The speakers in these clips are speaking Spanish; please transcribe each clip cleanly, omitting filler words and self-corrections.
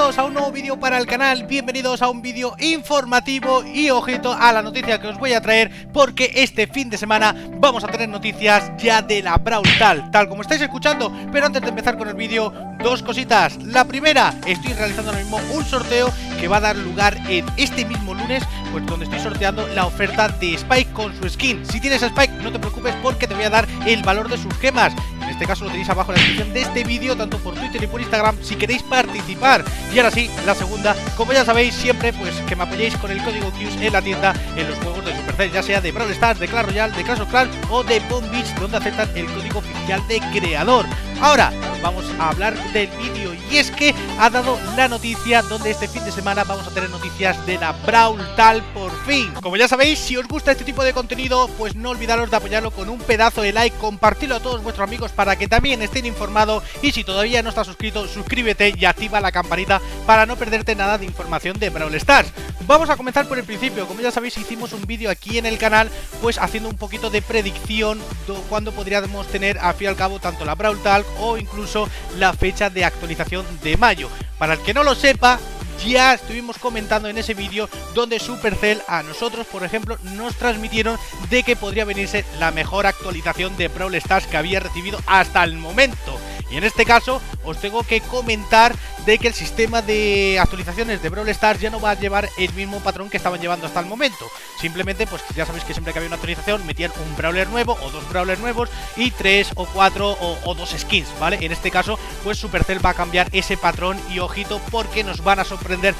bienvenidos a un nuevo vídeo para el canal, bienvenidos a un vídeo informativo y ojito a la noticia que os voy a traer porque este fin de semana vamos a tener noticias ya de la Brawl tal como estáis escuchando. Pero antes de empezar con el vídeo, dos cositas. La primera, estoy realizando ahora mismo un sorteo que va a dar lugar en este mismo lunes, pues donde estoy sorteando la oferta de Spike con su skin. Si tienes a Spike no te preocupes porque te voy a dar el valor de sus gemas. En este caso lo tenéis abajo en la descripción de este vídeo, tanto por Twitter y por Instagram, si queréis participar. Y ahora sí, la segunda, como ya sabéis, siempre pues que me apoyéis con el código Qs en la tienda en los juegos de Supercell, ya sea de Brawl Stars, de Clash Royale, de Clash of Clans o de Bomb Beach, donde aceptan el código oficial de creador. Ahora vamos a hablar del vídeo, y es que ha dado la noticia donde este fin de semana vamos a tener noticias de la Brawl por fin. Como ya sabéis, si os gusta este tipo de contenido, pues no olvidaros de apoyarlo con un pedazo de like, compartirlo a todos vuestros amigos para que también estén informados, y si todavía no estás suscrito, suscríbete y activa la campanita para no perderte nada de información de Brawl Stars. Vamos a comenzar por el principio. Como ya sabéis, hicimos un vídeo aquí en el canal pues haciendo un poquito de predicción de cuándo podríamos tener al fin y al cabo tanto la Brawl Talk o incluso la fecha de actualización de mayo. Para el que no lo sepa, ya estuvimos comentando en ese vídeo donde Supercell a nosotros, por ejemplo, nos transmitieron de que podría venirse la mejor actualización de Brawl Stars que había recibido hasta el momento. Y en este caso os tengo que comentar de que el sistema de actualizaciones de Brawl Stars ya no va a llevar el mismo patrón que estaban llevando hasta el momento. Simplemente, pues ya sabéis que siempre que había una actualización metían un Brawler nuevo o dos Brawlers nuevos y 3 o 4 o 2 skins, ¿vale? En este caso, pues Supercell va a cambiar ese patrón y ojito porque nos van a sorprender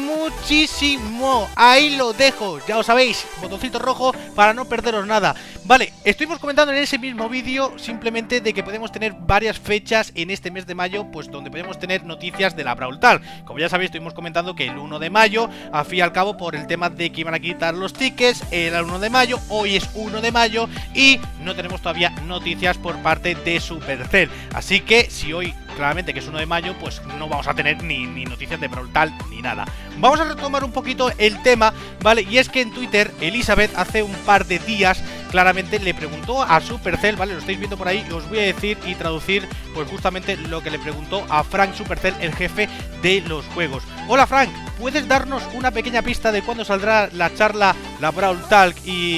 muchísimo. Ahí lo dejo, ya lo sabéis, botoncito rojo para no perderos nada. Vale, estuvimos comentando en ese mismo vídeo simplemente de que podemos tener varias fechas en este mes de mayo, pues donde podemos tener noticias de la Brawl Talk. Como ya sabéis, estuvimos comentando que el 1 de mayo, al fin y al cabo, por el tema de que iban a quitar los tickets, era el 1 de mayo, hoy es 1 de mayo y no tenemos todavía noticias por parte de Supercell. Así que si hoy claramente que es 1 de mayo, pues no vamos a tener ni noticias de Brawl Talk ni nada. Vamos a retomar un poquito el tema, ¿vale? Y es que en Twitter, Elizabeth hace un par de días claramente le preguntó a Supercell, ¿vale? Lo estáis viendo por ahí y os voy a decir y traducir pues justamente lo que le preguntó a Frank Supercell, el jefe de los juegos. Hola Frank, ¿puedes darnos una pequeña pista de cuándo saldrá la charla, la Brawl Talk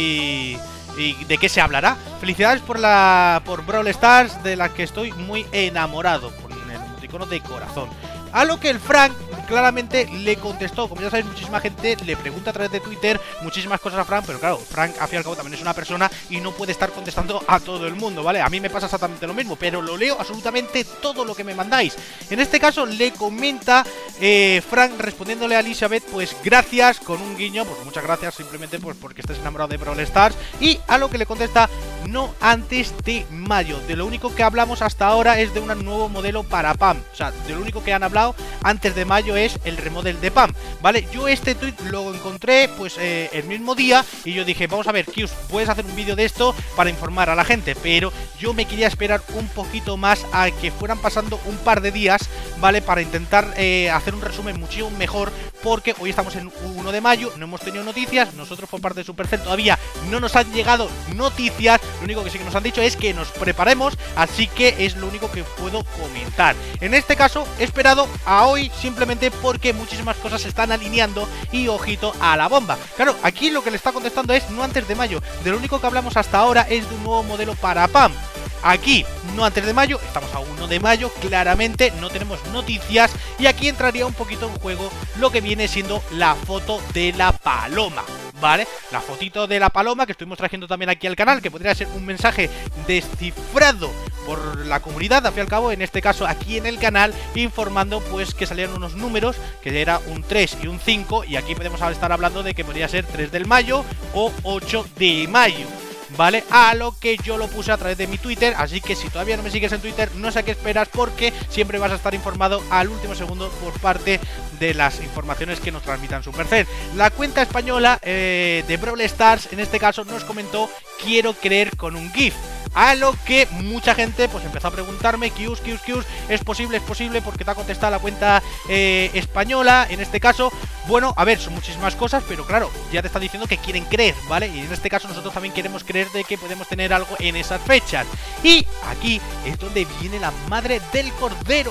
y de qué se hablará? Felicidades por Brawl Stars, de la que estoy muy enamorado, con el emoticono de corazón. A lo que el Frank claramente le contestó. Como ya sabéis, muchísima gente le pregunta a través de Twitter muchísimas cosas a Frank, pero claro, Frank al fin y al cabo también es una persona y no puede estar contestando a todo el mundo, ¿vale? A mí me pasa exactamente lo mismo, pero lo leo absolutamente todo lo que me mandáis. En este caso le comenta Frank respondiéndole a Elizabeth, pues gracias, con un guiño, pues muchas gracias simplemente pues porque estés enamorado de Brawl Stars, y a lo que le contesta, no antes de mayo. De lo único que hablamos hasta ahora es de un nuevo modelo para Pam, o sea, de lo único que han hablado antes de mayo es el remodel de Pam, ¿vale? Yo este tweet lo encontré pues el mismo día y yo dije, vamos a ver, Kius, puedes hacer un vídeo de esto para informar a la gente, pero yo me quería esperar un poquito más a que fueran pasando un par de días, ¿vale? Para intentar hacer un resumen muchísimo mejor, porque hoy estamos en 1 de mayo, no hemos tenido noticias, nosotros por parte de Supercell todavía no nos han llegado noticias, lo único que sí que nos han dicho es que nos preparemos, así que es lo único que puedo comentar. En este caso he esperado a hoy simplemente porque muchísimas cosas se están alineando y ojito a la bomba. Claro, aquí lo que le está contestando es no antes de mayo, de lo único que hablamos hasta ahora es de un nuevo modelo para Pam. Aquí, no antes de mayo, estamos a 1 de mayo, claramente no tenemos noticias, y aquí entraría un poquito en juego lo que viene siendo la foto de la paloma, ¿vale? La fotito de la paloma que estuvimos trayendo también aquí al canal, que podría ser un mensaje descifrado por la comunidad, al fin y al cabo, en este caso aquí en el canal, informando pues que salían unos números, que era un 3 y un 5, y aquí podemos estar hablando de que podría ser 3 de mayo o 8 de mayo. ¿Vale? A lo que yo lo puse a través de mi Twitter, así que si todavía no me sigues en Twitter, no sé a qué esperas, porque siempre vas a estar informado al último segundo por parte de las informaciones que nos transmitan Supercell. La cuenta española de Brawl Stars, en este caso, nos comentó, quiero creer, con un GIF. A lo que mucha gente pues empezó a preguntarme, Kius, ¿es posible porque te ha contestado la cuenta española? En este caso, bueno, a ver, son muchísimas cosas, pero claro, ya te está diciendo que quieren creer, ¿vale? Y en este caso nosotros también queremos creer de que podemos tener algo en esas fechas. Y aquí es donde viene la madre del cordero.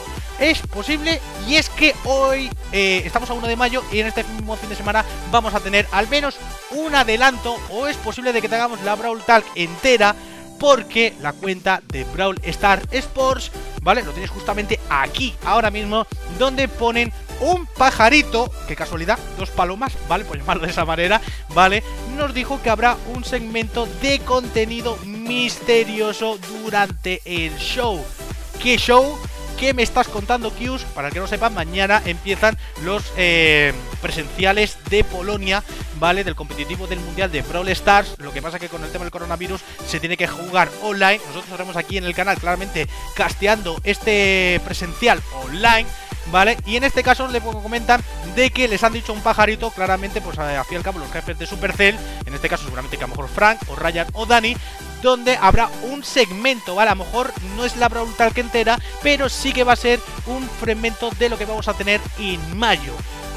es posible, y es que hoy estamos a 1 de mayo y en este mismo fin de semana vamos a tener al menos un adelanto, o es posible de que tengamos la Brawl Talk entera, porque la cuenta de Brawl Stars Sports, ¿vale? Lo tenéis justamente aquí, ahora mismo, donde ponen un pajarito, qué casualidad, 2 palomas, ¿vale? Por llamarlo de esa manera, ¿vale? Nos dijo que habrá un segmento de contenido misterioso durante el show. ¿Qué show? ¿Qué me estás contando, Kius? Para el que no sepa, mañana empiezan los presenciales de Polonia, ¿vale? Del competitivo del Mundial de Brawl Stars. Lo que pasa es que con el tema del coronavirus se tiene que jugar online. Nosotros estaremos aquí en el canal claramente casteando este presencial online, ¿vale? Y en este caso le comentan de que les han dicho un pajarito, claramente, pues al fin y al cabo los jefes de Supercell, en este caso seguramente que a lo mejor Frank o Ryan o Dani, donde habrá un segmento, ¿vale? A lo mejor no es la Brawl Talk entera, pero sí que va a ser un fragmento de lo que vamos a tener en mayo.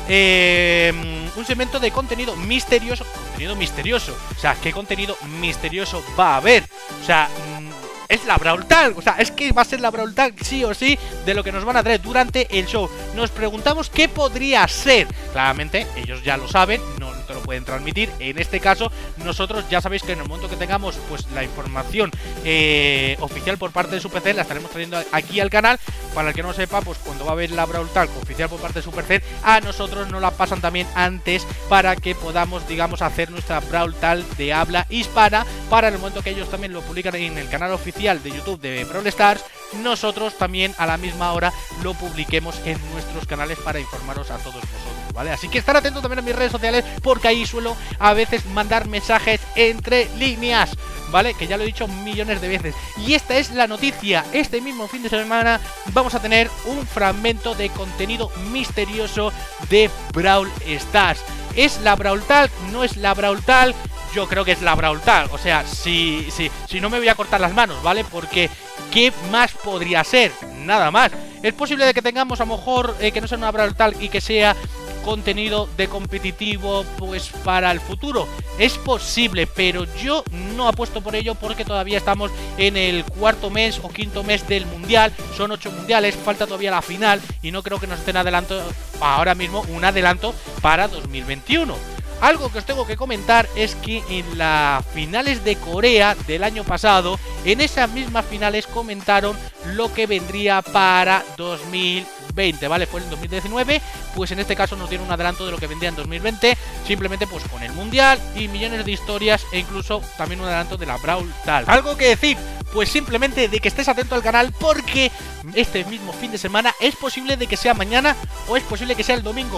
Un segmento de contenido misterioso. Contenido misterioso. O sea, ¿qué contenido misterioso va a haber? O sea, es la Brawl Talk, o sea, es que va a ser la Brawl Talk sí o sí de lo que nos van a traer durante el show. Nos preguntamos qué podría ser. Claramente, ellos ya lo saben, no te lo pueden transmitir. En este caso, nosotros ya sabéis que en el momento que tengamos pues la información oficial por parte de Supercell, la estaremos trayendo aquí al canal. Para el que no sepa, pues cuando va a haber la Brawl Talk oficial por parte de Supercell, a nosotros nos la pasan también antes para que podamos, digamos, hacer nuestra Brawl Talk de habla hispana. Para el momento que ellos también lo publican en el canal oficial de YouTube de Brawl Stars, nosotros también a la misma hora lo publiquemos en nuestros canales para informaros a todos vosotros, ¿vale? Así que estar atentos también a mis redes sociales, porque ahí suelo a veces mandar mensajes entre líneas, ¿vale? Que ya lo he dicho millones de veces. Y esta es la noticia. Este mismo fin de semana vamos a tener un fragmento de contenido misterioso de Brawl Stars. ¿Es la Brawl Talk? ¿No es la Brawl Talk? Yo creo que es la Brawl Talk. O sea, si no me voy a cortar las manos, ¿vale? Porque ¿qué más podría ser? Nada más. Es posible de que tengamos a lo mejor que no sea una Brawl Talk y que sea contenido de competitivo pues para el futuro. Es posible, pero yo no apuesto por ello, porque todavía estamos en el 4.º mes o 5.º mes del mundial. Son 8 mundiales, falta todavía la final y no creo que nos estén adelanto ahora mismo un adelanto para 2021. Algo que os tengo que comentar es que en las finales de Corea del año pasado, en esas mismas finales comentaron lo que vendría para 2020, ¿vale? Fue en 2019, pues en este caso nos dieron un adelanto de lo que vendría en 2020, simplemente pues con el mundial y millones de historias, e incluso también un adelanto de la Brawl Talk. ¿Algo que decir? Pues simplemente de que estés atento al canal, porque este mismo fin de semana es posible de que sea mañana o es posible que sea el domingo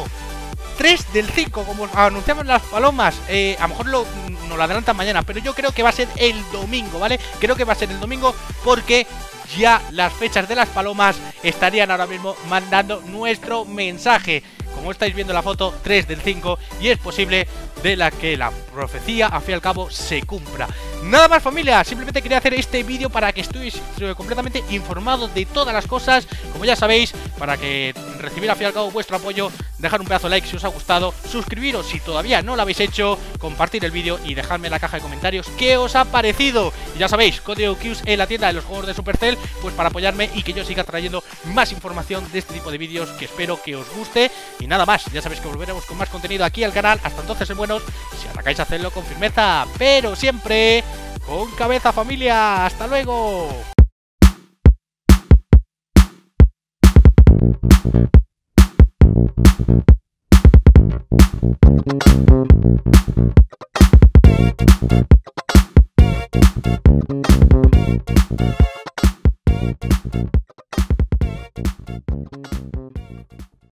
3 del 5, como anunciamos las palomas. A lo mejor nos lo adelantan mañana, pero yo creo que va a ser el domingo, ¿vale? Creo que va a ser el domingo, porque ya las fechas de las palomas estarían ahora mismo mandando nuestro mensaje. Como estáis viendo la foto, 3 del 5, y es posible de la que la profecía, al fin y al cabo, se cumpla. Nada más, familia, simplemente quería hacer este vídeo para que estéis completamente informados de todas las cosas. Como ya sabéis, para que recibir al fin y al cabo vuestro apoyo, dejar un pedazo de like si os ha gustado, suscribiros si todavía no lo habéis hecho, compartir el vídeo y dejadme en la caja de comentarios qué os ha parecido. Y ya sabéis, código Kius en la tienda de los juegos de Supercell, pues para apoyarme y que yo siga trayendo más información de este tipo de vídeos, que espero que os guste. Y nada más, ya sabéis que volveremos con más contenido aquí al canal. Hasta entonces, buenos, si atacáis, hacedlo con firmeza, pero siempre con cabeza, familia. ¡Hasta luego!